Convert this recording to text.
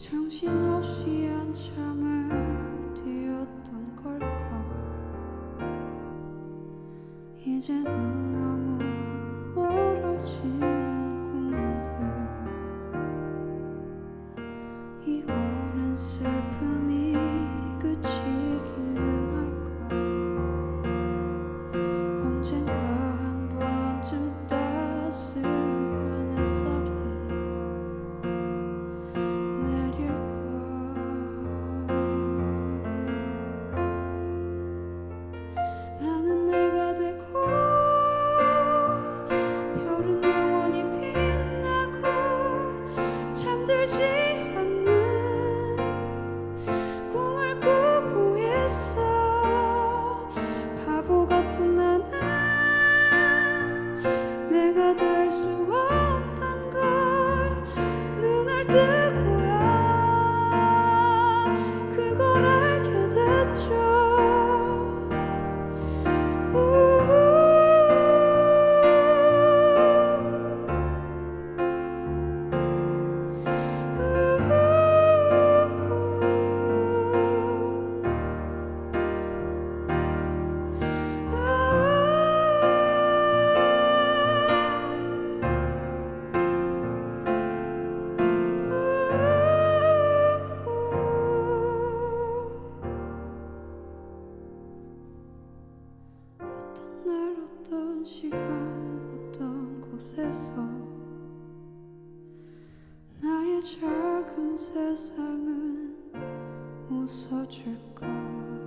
정신없이 한참을 뛰었던 걸까. 이제는 너무 멀어진 꿈들, 이 오랜 슬픔이 그치기는 할까. 언젠가 한 번쯤 따스한 햇살이 내릴까. 나는 내가 되고 별은 영원히 빛나고 잠들지 않는 꿈을 꾸고 있어. 바보 같은 나는 내가 될 수 없단 걸 눈을 뜨고야 그걸 알게 됐죠. 어떤 날 어떤 시간 어떤 곳에서 나의 작은 세상은 웃어줄까.